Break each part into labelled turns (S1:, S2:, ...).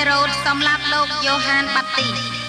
S1: รดสำหรับโลกโยฮานบัตติ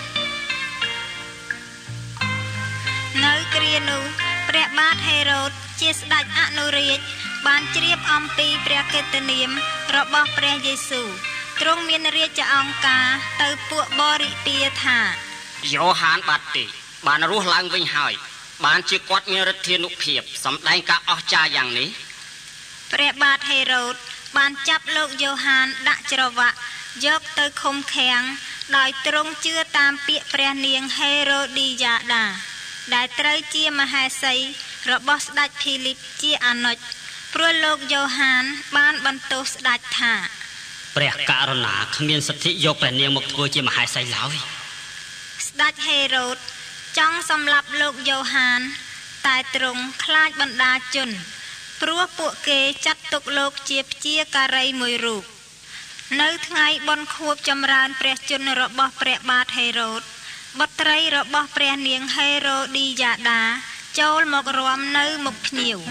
S1: នៅគ្រានោះព្រះបាទហេរ៉ូតជាស្ដេចអនុរាជបានជ្រាបអំពីព្រះកិត្តិនាមរបស់ព្រះយេស៊ូវទ្រង់មានរាជអង្គការទៅពួកបរិពារថា
S2: យ៉ូហានបាទីបានរស់ឡើងវិញហើយបានជាគាត់មានឫទ្ធានុភាពសម្ដែងការអស្ចារ្យយ៉ាងនេះ
S1: ព្រះបាទហេរ៉ូតបានចាប់លោកយ៉ូហានដាក់ច្រវាក់យកទៅឃុំឃាំងដោយទ្រង់ជឿតាមពាក្យព្រះនាងហេរ៉ូឌីយ៉ាដាដែលត្រូវជាមហេសីរបស់ស្ដេចភីលីបជាអនុជព្រោះលោកយ៉ូហានបានបន្ទោសស្ដេចថា
S2: ព្រះករុណាគ្មានសិទ្ធិយកព្រះនាងមកធ្វើជាមហេសីឡើយ
S1: ស្ដេចហេរ៉ូតចង់សម្លាប់លោកយ៉ូហានតែទ្រង់ខ្លាចបណ្ដាជនព្រោះពួកគេចាត់ទុកលោកជាព្យាការីមួយរូបនៅថ្ងៃបុណ្យខួបចម្រើនព្រះជន្មរបស់ព្រះបាទហេរ៉ូតបុត្រីរបស់ព្រះនាងហេរ៉ូឌីយ៉ាដាចូលមករាំនៅមុខភ្ញៀវ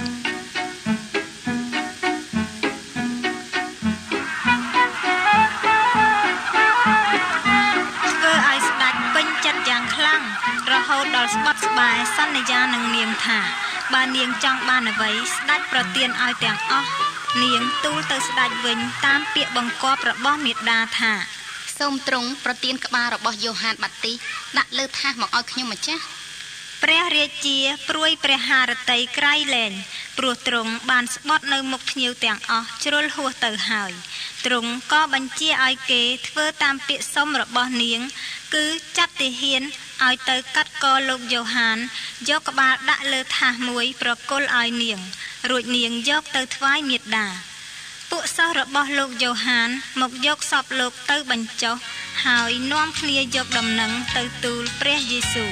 S1: ធ្វើឲ្យស្ដេចពេញចិត្តយ៉ាងខ្លាំងរហូតដល់ស្បត់ស្បាយសន្យានឹងនាងថាបើនាងចង់បានអ្វីស្ដេចប្រទានឲ្យទាំងអស់នាងទូលទៅស្ដេចវិញតាមពាក្យបង្គាប់របស់មាតាថា
S3: សូមទ្រង់ប្រទានក្បាលរបស់យ៉ូហានបាទីដាក់លើថាសមកឲ្យខ្ញុំម្ចាស់
S1: ព្រះរាជាព្រួយព្រះハរតីក្រៃលែងព្រោះទ្រង់បានស្បត់នៅមុខភ្ញៀវទាំងអស់ជ្រុលហួសទៅហើយទ្រង់ក៏បញ្ជាឲ្យគេធ្វើតាមពាក្យសុំរបស់នាងគឺចាត់ទាហានឲ្យទៅកាត់កលោកយ៉ូហានយកក្បាលដាក់លើថាសមួយប្រគល់ឲ្យនាងរួចនាងយកទៅថ្វាយមាតាពួកសិស្សរបស់លោកយ៉ូហានមកយកសពលោកទៅបញ្ចុះហើយនាំគ្នាយកដំណឹងទៅទូលព្រះយេស៊ូវ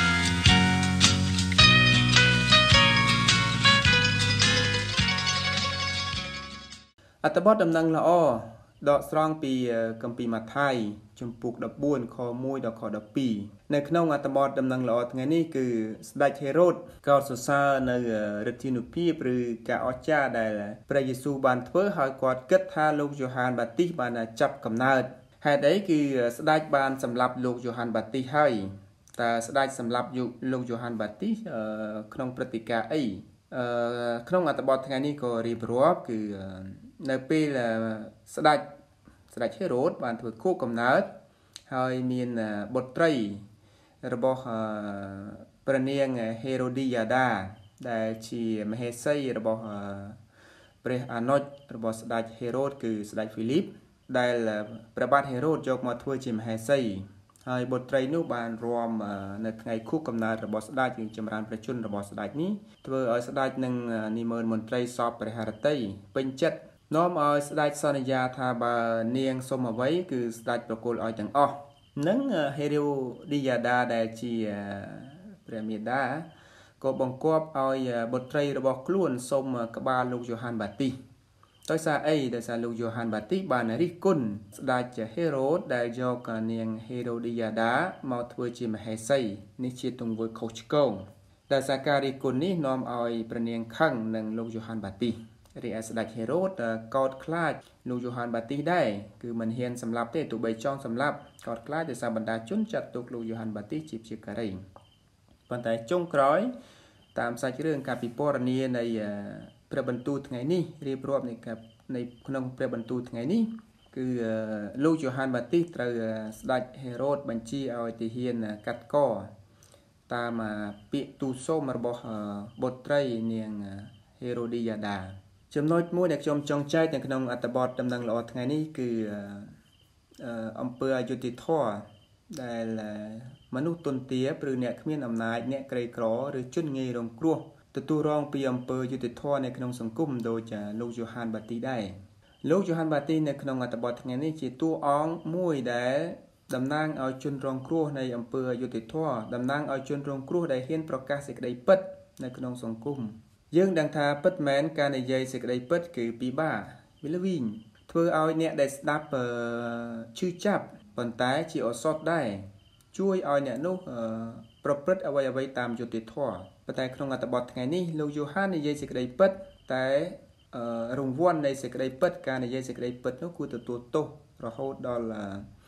S4: អត្ថបទដំណឹងល្អដកស្រង់ពីគម្ពីរម៉ាថាយជំពូក14ខ1ដល់ខ12នៅក្នុងអត្ថបទដំណឹងល្អថ្ងៃនេះគឺស្ដេចហេរ៉ូតកោតសរសើរនៅឫទ្ធានុភាពឬការអស្ចារ្យដែលព្រះយេស៊ូវបានធ្វើឲ្យគាត់គិតថាលោកយ៉ូហានបាទីសបានចាប់កំណើតហេតុអីគឺស្ដេចបានសម្លាប់លោកយ៉ូហានបាទីសហើយតើស្ដេចសម្លាប់លោកយ៉ូហានបាទីសក្នុងព្រឹត្តិការណ៍អីក្នុងអត្ថបទថ្ងៃនេះក៏រៀបរាប់គឺនៅពេលស្ដេចហេរ៉ូតបានធ្វើខួបកំណើតហើយមានបុត្រីរបស់ព្រះនាងហេរ៉ូឌីយ៉ាដាដែលជាមហេសីរបស់ព្រះអនុជរបស់ស្ដេចហេរ៉ូតគឺស្ដេចហ្វីលីបដែលព្រះបាទហេរ៉ូតយកមកធ្វើជាមហេសីហើយបុត្រីនោះបានរាំនៅថ្ងៃខួបកំណើតរបស់ស្ដេចគឺចម្រើនព្រះជន្មរបស់ស្ដេចនេះធ្វើឲ្យស្ដេចនឹងនិមឺនមន្ត្រីសពព្រះハរតីពេញចិត្តនាំឲ្យស្ដេចសន្យាថាបើនាងសុំអ្វីគឺស្ដេចប្រគល់ឲ្យទាំងអស់នឹងហេរ៉ូឌីយ៉ាដាដែលជាព្រះមាតាក៏បង្គាប់ឲ្យបុត្រីរបស់ខ្លួនសុំក្បាលលោកយ៉ូហានបាទីសដោយសារអីដោយសារលោកយ៉ូហានបាទីសបានរិះគន់ស្ដេចហេរ៉ូតដែលយកនាងហេរ៉ូឌីយ៉ាដាមកធ្វើជាមហេសីនេះជាទង្វើខុសឆ្គងដោយសារការរិះគន់នេះនាំឲ្យព្រះនាងខឹងនឹងលោកយ៉ូហានបាទីសរីឯស្ដេចហេរ៉ូតកោតខ្លាចលោកយ៉ូហានបាទីសដែរគឺមិនហ៊ានសម្លាប់ទេទោះបីចង់សម្លាប់កោតខ្លាចដោយសារបណ្ដាជនចាត់ទុកលោកយ៉ូហានបាទីសជាព្យាការីប៉ុន្តែចុងក្រោយតាមសាច់រឿងការពិពណ៌នានៃព្រះបន្ទូលថ្ងៃនេះរៀបរាប់ในក្នុងព្រះបន្ទូលថ្ងៃនេះគឺលោកយ៉ូហានបាទីសត្រូវស្ដេចហេរ៉ូតបញ្ជាឲ្យទាហានកាត់កតាមពាក្យទូលសុំរបស់បុត្រីនាងហេរ៉ូឌីយ៉ាដាចំណុចមួយដែលខ្ញុំចង់ចែកនៅក្នុងអត្ថបទដំណឹងល្អថ្ងៃនេះគឺអំពើអយុត្តិធម៌ដែលមនុស្សទុនទាបឬអ្នកគ្មានអំណាចអ្នកក្រីក្រឬជនងាយរងគ្រោះទទួលរងពីអំពើយុត្តិធម៌នៅក្នុងសង្គមដូចលោកយ៉ូហានបាទីសដែរលោកយ៉ូហានបាទីសនៅក្នុងអត្ថបទថ្ងៃនេះជាតួអង្គមួយដែលតំណាងឲ្យជនរងគ្រោះនៃអំពើអយុត្តិធម៌តំណាងឲ្យជនរងគ្រោះដែលហ៊ានប្រកាសសេចក្តីពិតនៅក្នុងសង្គមយើងដឹងថាពិតមែនការនិយាយសេចក្តីពិតគឺពិបាកវាល្វីងធ្វើឲ្យអ្នកដែលស្ដាប់ឈឺចាប់ប៉ុន្តែជាឱសថដែរជួយឲ្យអ្នកនោះប្រព្រឹត្តអ្វីៗតាមយុត្តិធម៌ប៉ុន្តែក្នុងអត្ថបទថ្ងៃនេះលោកយ៉ូហាននិយាយសេចក្តីពិតតែរង្វាន់នៃសេចក្តីពិតការនិយាយសេចក្តីពិតនោះគួរទទួលទោសរហូតដល់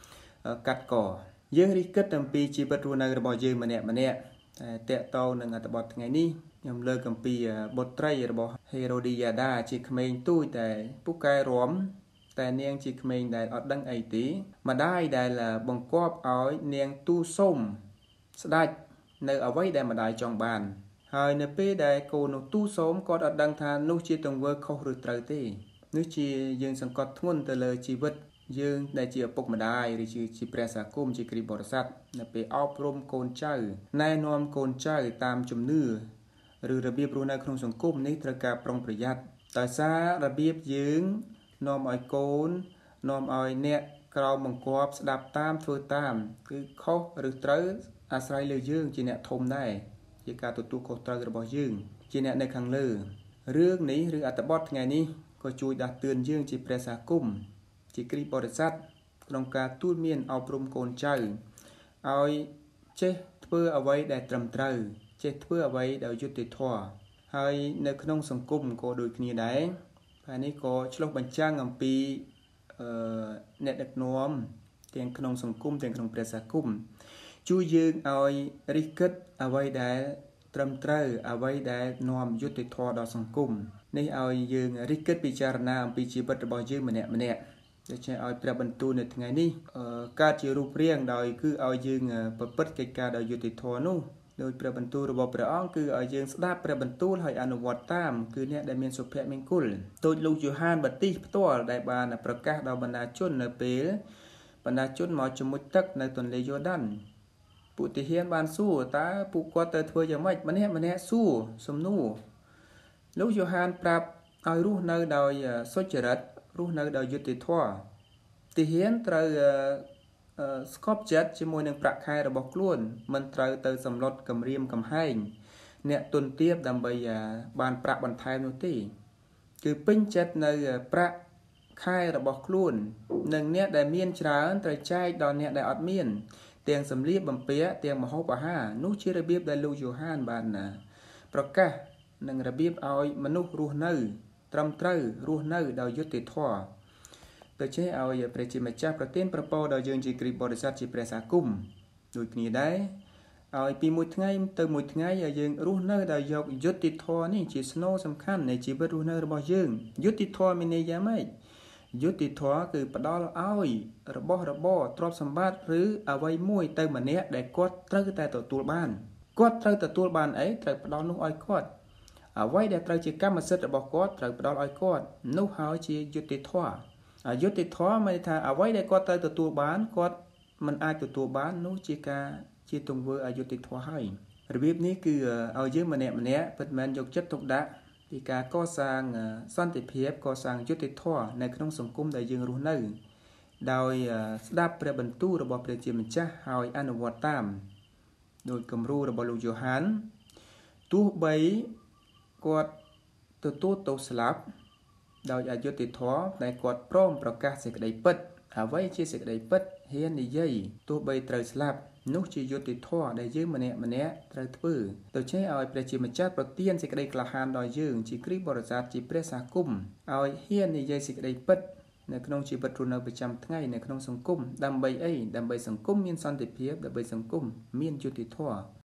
S4: កាត់កយើងរិះគិតអំពីជីវិតរស់នៅរបស់យើងម្នាក់តែតកតងនឹងអត្ថបទថ្ងៃនេះខ្ញុំលើកអំពីបុត្រីរបស់ហេរ៉ូឌីយ៉ាដាជាក្មេងទូចតែពូកែរំតែនាងជាក្មេងដែលអត់ដឹងអីទេម្ដាយដែលបង្គាប់ឲ្យនាងទូសុំស្ដេចនៅអ្វីដែលម្ដាយចង់បានហើយនៅពេលដែលកូននោះទូសុំគាត់អត់ដឹងថានោះជាទង្វើខុសឬត្រូវទេនេះជាយើងសង្កត់ធ្ងន់ទៅលើជីវិតយើងដែលជាឪពុកម្ដាយឬជាព្រះសាគមជាគ្រីស្ទបរិស័ទនៅពេលអប់រំកូនចៅណែនាំកូនចៅតាមជំនឿឬរបៀបរស់នៅក្នុងសង្គមនេះត្រូវការប្រុងប្រយ័ត្នដោយសាររបៀបយើងនាំឲ្យកូននាំឲ្យអ្នកក្រោមបង្គាប់ស្ដាប់តាមធ្វើតាមគឺខុសឬត្រូវអាស្រ័យលើយើងជាអ្នកធំដែរជាការទទួលខុសត្រូវរបស់យើងជាអ្នកនៅខាងលើរឿងនេះឬអត្ថបទថ្ងៃនេះក៏ជួយដាស់តឿនយើងជាព្រះសាគមជាគ្រីស្ទបរិស័ទក្នុងការទូលមានអប់រំកូនចៅឲ្យចេះធ្វើអ្វីដែលត្រឹមត្រូវចេះធ្វើអ្វីដែលយុត្តិធម៌ហើយនៅក្នុងសង្គមក៏ដូចគ្នាដែរហើយនេះក៏ឆ្លុះបញ្ចាំងអំពីអ្នកដឹកនាំទាំងក្នុងសង្គមទាំងក្នុងព្រះសាគមជួយយើងឲ្យរិះគិតអ្វីដែលត្រឹមត្រូវអ្វីដែលនាំយុត្តិធម៌ដល់សង្គមនេះឲ្យយើងរិះគិតពិចារណាអំពីជីវិតរបស់យើងម្នាក់ដូច្នេះឲ្យព្រះបន្ទូលនៅថ្ងៃនេះកើតជារូបរាងដោយគឺឲ្យយើងប្រព្រឹត្តកិច្ចការដោយយុត្តិធម៌នោះដោយព្រះបន្ទូលរបស់ព្រះអង្គគឺឲ្យយើងស្ដាប់ព្រះបន្ទូលហើយអនុវត្តតាមគឺអ្នកដែលមានសុភមង្គលដូចលោកយូហានបាទីសផ្ទាល់ដែលបានប្រកាសដល់បណ្ដាជននៅពេលបណ្ដាជនមកជំមុជទឹកនៅទន្លេយូដានពួកទាហានបានសួរតើពួកគាត់ទៅធ្វើយ៉ាងម៉េចម្នាក់សួរសំណួរលោកយូហានប្រាប់ឲ្យរស់នៅដោយសុចរិតរស់នៅដោយយុត្តិធម៌ទាហានត្រូវស្កប់ចិត្តជាមួយនឹងប្រាក់ខែរបស់ខ្លួនមិនត្រូវទៅសម្លុតគំរាមកំហែងអ្នកទុនទាបដើម្បីបានប្រាក់បន្ថែមនោះទេគឺពេញចិត្តនៅប្រាក់ខែរបស់ខ្លួននិងអ្នកដែលមានច្រើនត្រូវចែកដល់អ្នកដែលអត់មានទាំងសម្លៀកបំពាក់ទាំងម្ហូបអាហារនោះជារបៀបដែលលោកយូហានបានប្រកាសនឹងរបៀបឲ្យមនុស្សរស់នៅត្រឹមត្រូវរស់នៅដោយយុត្តិធម៌ដូច្នេះឲ្យព្រះជាម្ចាស់ប្រទានប្រពរដល់យើងជាគ្រីស្ទបរិស័ទជាព្រះសាគមដូចគ្នាដែរឲ្យពីមួយថ្ងៃទៅមួយថ្ងៃឲ្យយើងរស់នៅដោយយកយុត្តិធម៌នេះជាស្នូលសំខាន់នៃជីវិតរស់នៅរបស់យើងយុត្តិធម៌មានន័យយ៉ាងម៉េចយុត្តិធម៌គឺផ្ដល់ឲ្យរបស់របរទ្រព្យសម្បត្តិឬអ្វីមួយទៅម្នាក់ដែលគាត់ត្រូវតែទទួលបានគាត់ត្រូវទទួលបានអីត្រូវផ្ដល់នោះឲ្យគាត់អ្វីដែលត្រូវជាកម្មសិទ្ធិរបស់គាត់ត្រូវផ្ដល់ឲ្យគាត់នោះហើយជាយុត្តិធម៌អយុត្តិធម៌មានន័យថាអ្វីដែលគាត់ត្រូវទទួលបានគាត់មិនអាចទទួលបាននោះជាទង្វើអយុត្តិធម៌ហើយរបៀបនេះគឺឲ្យយើងម្នាក់ពិតមែនយកចិត្តទុកដាក់ពីការកសាងសន្តិភាពកសាងយុត្តិធម៌នៅក្នុងសង្គមដែលយើងរស់នៅដោយស្ដាប់ព្រះបន្ទូលរបស់ព្រះជាម្ចាស់ហើយអនុវត្តតាមដោយគំរូរបស់លោកយូហានទោះបីគាត់ទទួលទោសស្លាប់ដោយអយុត្តិធម៌តែគាត់ព្រមប្រកាសសេចក្តីពិតអ្វីជាសេចក្តីពិតហ៊ាននិយាយទោះបីត្រូវស្លាប់នោះជាយុត្តិធម៌ដែលយើងម្នាក់ត្រូវធ្វើដូច្នេះឲ្យព្រះជាម្ចាស់ប្រទានសេចក្តីក្លាហានដល់យើងជាគ្រីស្ទបរិស័ទជាព្រះសាគមឲ្យហ៊ាននិយាយសេចក្តីពិតនៅក្នុងជីវិតរស់នៅប្រចាំថ្ងៃនៅក្នុងសង្គមដើម្បីអីដើម្បីសង្គមមានសន្តិភាពដើម្បីសង្គមមានយុត្តិធម៌